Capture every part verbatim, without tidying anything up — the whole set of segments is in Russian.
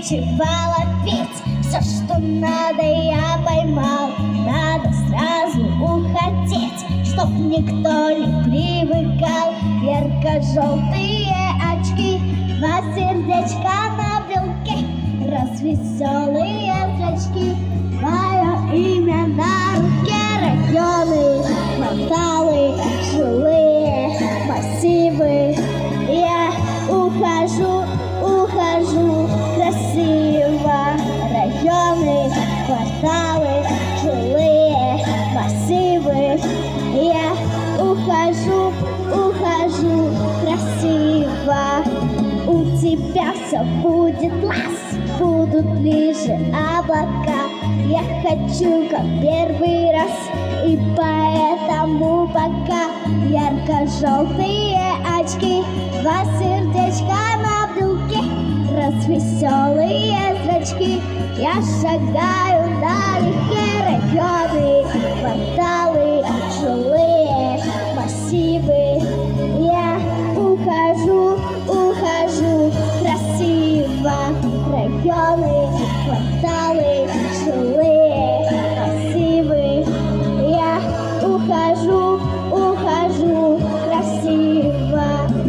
нечего ловить. Все, что надо, я поймал. Надо сразу уходить, чтоб никто не привыкал. Ярко-желтые очки, два сердечка на брелке, развеселые зрачки, мое имя на руке. Районы, кварталы, жилые массивы. Я ухожу, ухожу красиво. Районы, кварталы, жилые массивы. Я ухожу, ухожу красиво. У тебя все будет лас, будут ближе облака. Я хочу как первый раз, и поэтому пока. Ярко-желтые очки, два сердечка на брелке, развеселые зрачки. Я шагаю налегке. Районы, кварталы, жилые массивы. Я ухожу, ухожу красиво. Районы, кварталы, жилые массивы. Я ухожу, ухожу красиво.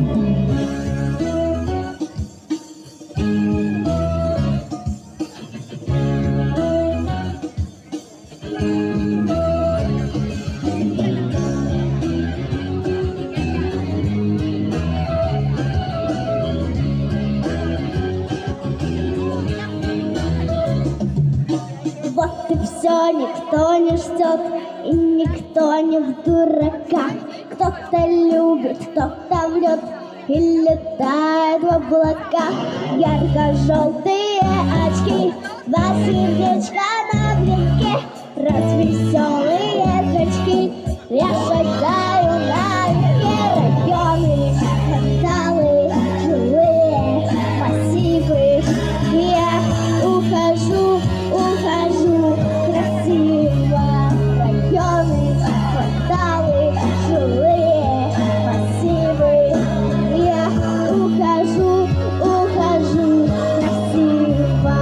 Вот и все, никто не ждет, и никто не в дурака. Кто-то любит, кто-то врет и летает в облаках. Ярко-желтые очки, два сердечка на брелке, развеселые зрачки. Я шагаю налегке. Районы, кварталы, жилые массивы. Я ухожу, ухожу красиво. Районы, кварталы, жилые массивы. Я ухожу, ухожу красиво.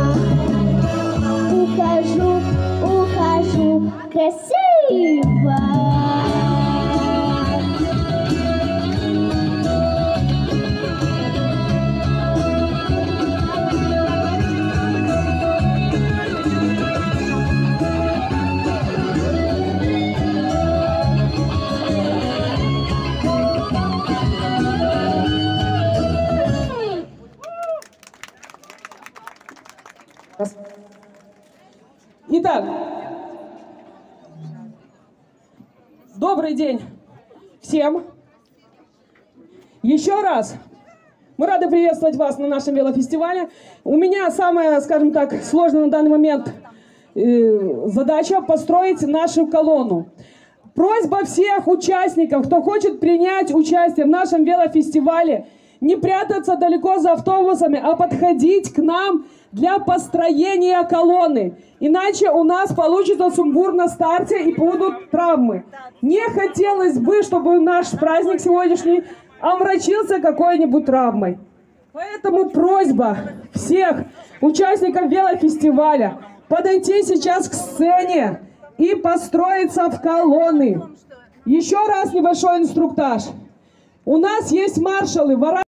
Ухожу, ухожу красиво. Итак, добрый день всем. Еще раз мы рады приветствовать вас на нашем велофестивале. У меня самая, скажем так, сложная на данный момент э, задача построить нашу колонну. Просьба всех участников, кто хочет принять участие в нашем велофестивале, не прятаться далеко за автобусами, а подходить к нам для построения колонны. Иначе у нас получится сумбур на старте и будут травмы. Не хотелось бы, чтобы наш праздник сегодняшний омрачился какой-нибудь травмой. Поэтому просьба всех участников велофестиваля подойти сейчас к сцене и построиться в колонны. Еще раз небольшой инструктаж. У нас есть маршалы.